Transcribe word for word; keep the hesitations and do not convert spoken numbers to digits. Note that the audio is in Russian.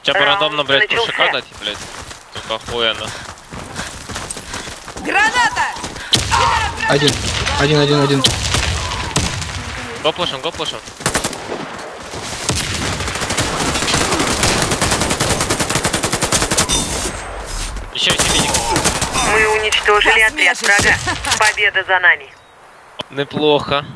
Хотя бы рандомно, блядь, начался. пушика дать, блядь. Только охуенно. Граната! Один. Один, один, один. Го пушим, го пушим. Еще еще миник. Мы уничтожили отряд врага. Победа за нами. Неплохо.